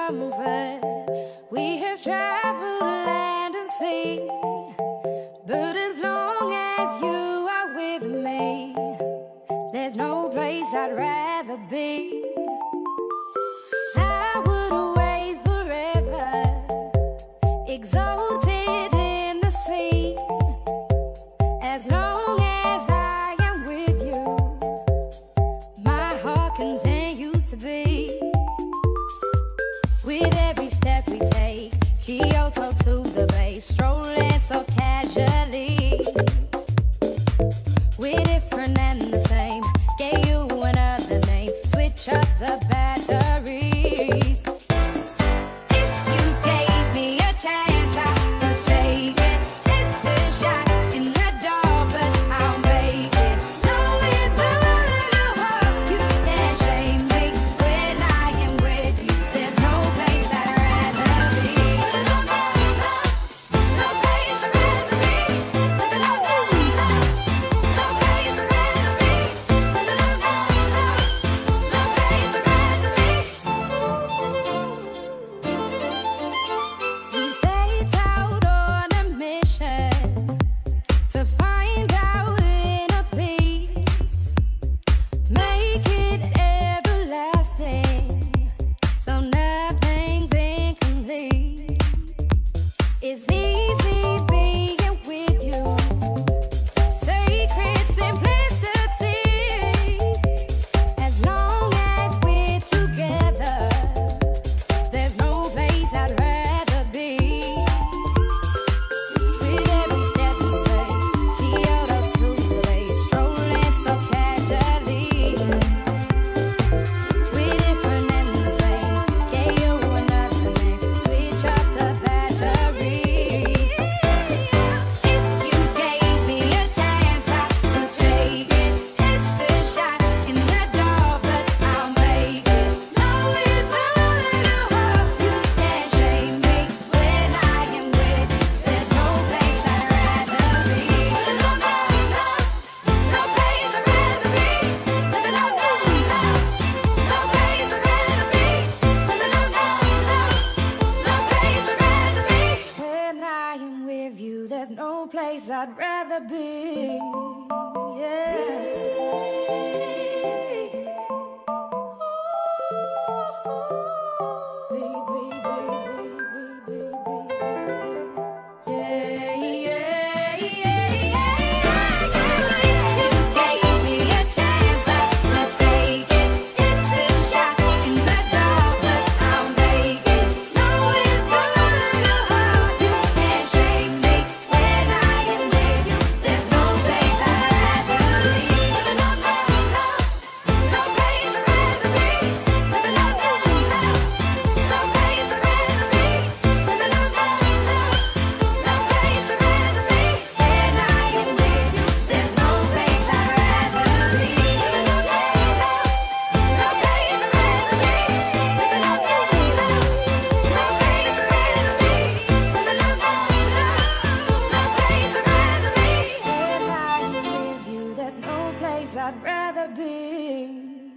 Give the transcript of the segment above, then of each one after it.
comfort. We have traveled land and sea, but as long as you are with me, there's no place I'd rather be. I would away forever, exalted in the sea. As long as I am with you, my heart continues to beat. With every step we take, Kyoto to the bay, strolling so casually. We're different and the same, gave you another name, switch up the batteries. If you gave me a chance, I would take it. It's a shot in the dark, but I'll make it. Knowing the little hope you can't shame me. When I am with you, there's no place I'd rather be. No place I'd rather be. No place I'd rather be. No place I'd rather be. We set out on a mission to find our inner peace, make it everlasting, so nothing's incomplete. It's easy being with you, sacred simplicity. As long as we're together, there's no place I'd rather be. With every step we take, Kyoto to the bay, strolling so casually. We're different and the same, gave you another name, switch up the batteries. If you gave me a chance, I would take it. It's a shot in the dark, but I'll make it. Knowing the little hope you can't shame me. When I am with you, there's no place I'd rather be. No place I'd rather be. No place I'd rather be. No place I'd rather be. When I am with you, there's no place I'd rather be. Yeah. I'd rather be.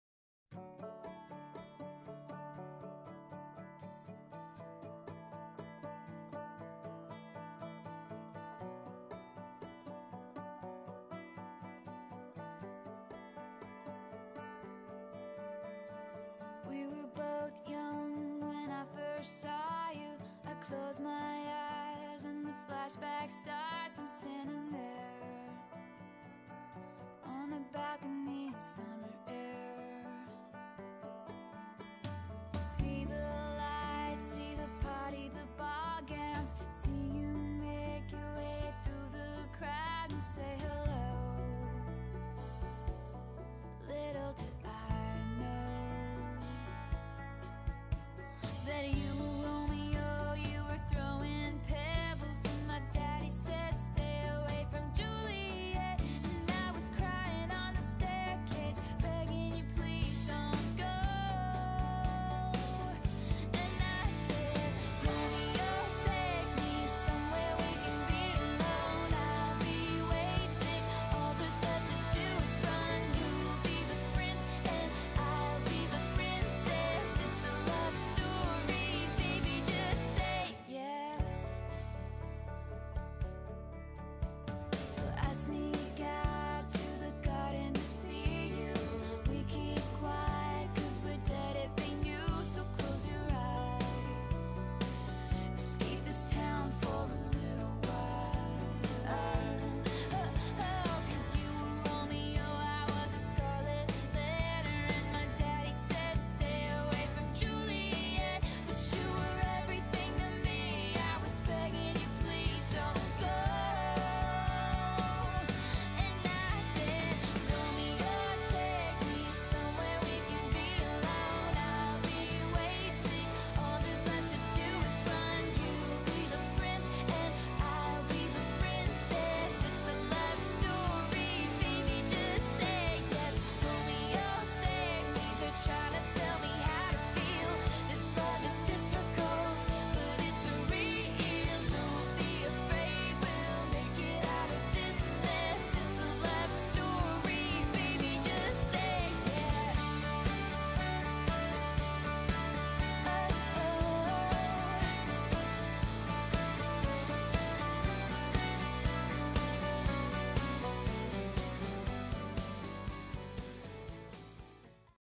We were both young when I first saw you. I close my eyes and the flashback starts. I'm standing there on a balcony in sun